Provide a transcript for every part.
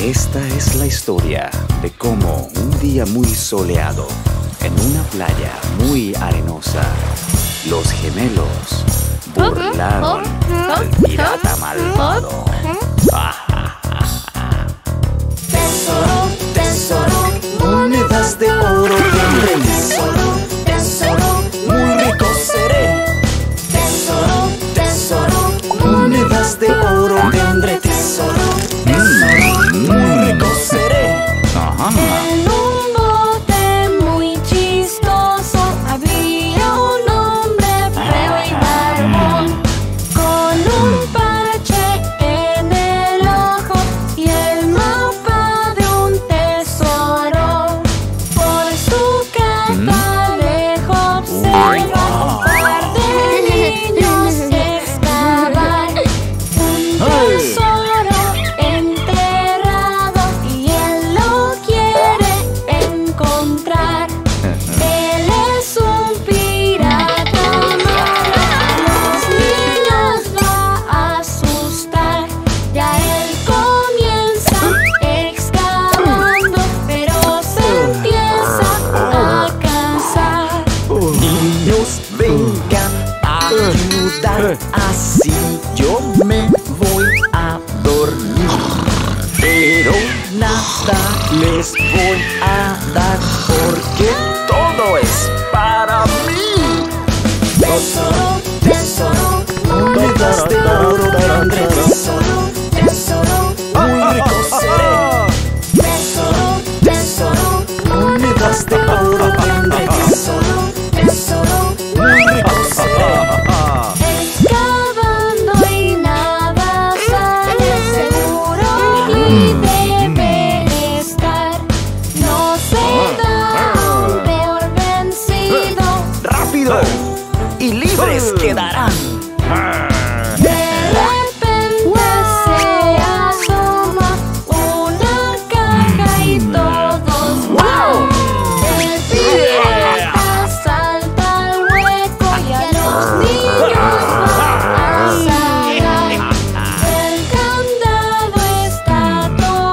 Esta es la historia de cómo un día muy soleado, en una playa muy arenosa, los gemelos burlaron al pirata malvado. Tesoro, tesoro, monedas de oro tendré. Tesoro, tesoro, muy rico seré. Tesoro, tesoro, monedas de oro tendré. Tesoro, tesoro, muy rico seré. En un bote muy chistoso había un hombre feo y barbón, con un parche en el ojo y el mapa de un tesoro. Por su catalejo observa un par de niños excavar un tesoro enterrado y él lo quiere encontrar. Él es un pirata malo, a los niños va a asustar. Ya él comienza excavando, pero se empieza a cansar. Niños, vengan a ayudar, así yo me voy a dormir. Pero nada les voy a dar porque todo es para mí. Tesoro, tesoro, monedas de oro tendré. Tesoro, tesoro, muy rico seré. Tesoro, tesoro, monedas de oro tendré. Tesoro, tesoro, muy rico seré. Excavando y nada sale, seguro y debe estar. No se da un peor vencido. ¡Rápido! Y libres quedarán. De repente se asoma una caja y todos ¡wow! El pirata salta al hueco y a los niños va a sacar. El candado está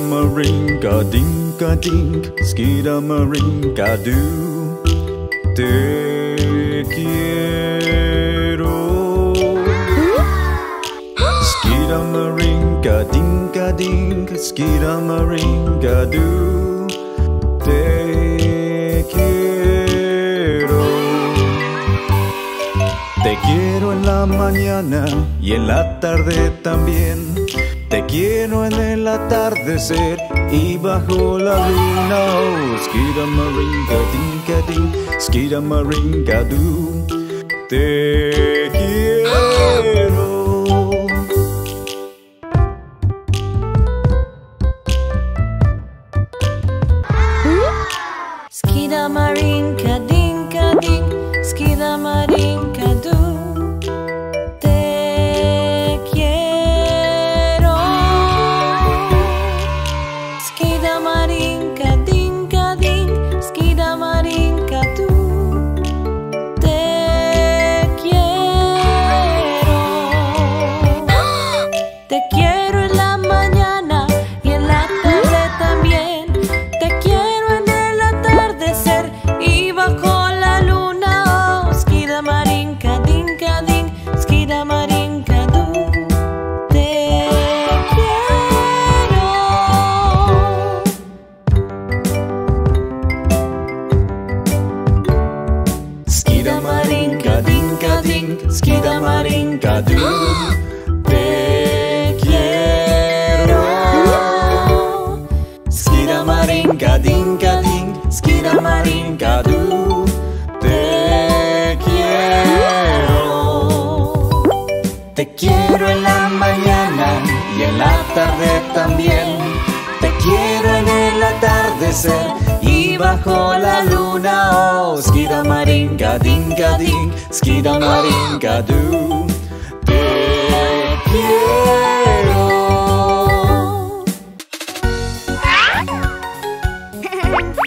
Skidamarinka dinka dink, skidamarinka do. Te quiero. Skidamarinka dinka dink, skidamarinka do. Te quiero. Te quiero en la mañana y en la tarde también. Te quiero en el atardecer y bajo la luna. Oh, skidamarinka dinka dink, skidamarinka do. Te quiero. Skidamarinka dinka dink, skidamarinka do. Te quiero. Skidamarinka dinka dink, skidamarinka do. Te quiero. Te quiero en la mañana y en la tarde también. Te quiero en el atardecer y bajo la luna. Oh, skidamarinka dinka dink, skidamarinka do. Te quiero. Skidamarinka dinka dink, skidamarinka do. Te quiero. Skidamarinka dinka dink, skidamarinka do. Te quiero. Te quiero en la mañana y en la tarde también. Te quiero en el atardecer y bajo la luna. Oh, skidamarinka dinka dink, skidamarinka do. Te quiero.